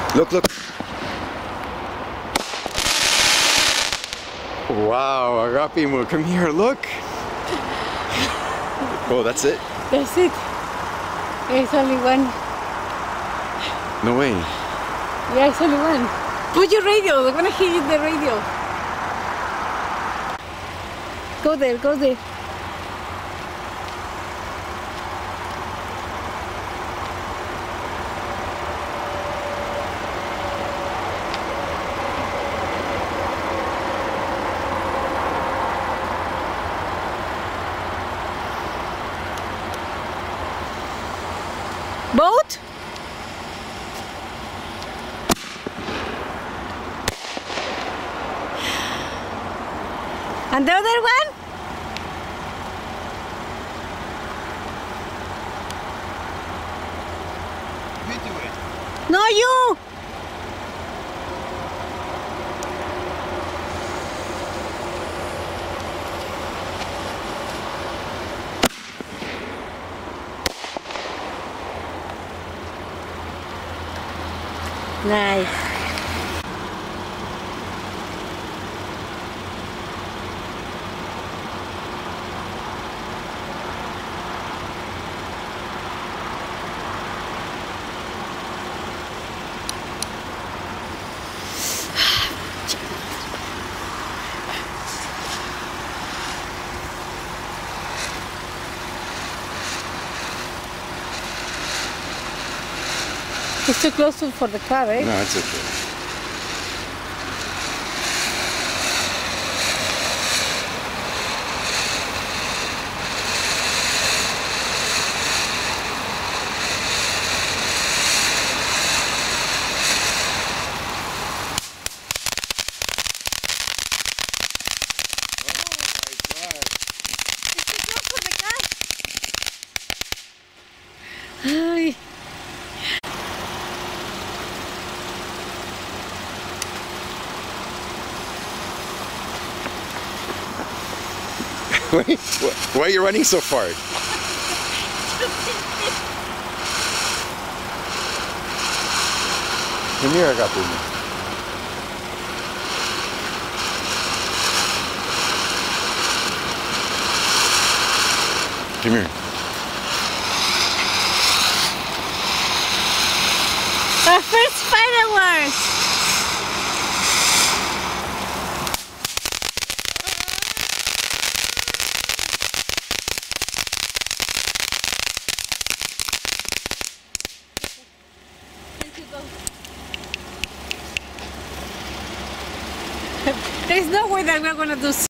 Look, look. Wow, Agapimo, come here, look. Oh, that's it? That's it. It's only one. No way. Yeah, it's only one. Put your radio. They're gonna hear you in the radio. Go there, go there. Boat? And the other one? You do it. No, you! Nice. It's too close for the car, right? No, it's okay. Ay. Wait, why are you running so far? Come here, Agapimo. Come here. Our first fireworks! There's no way that we're gonna do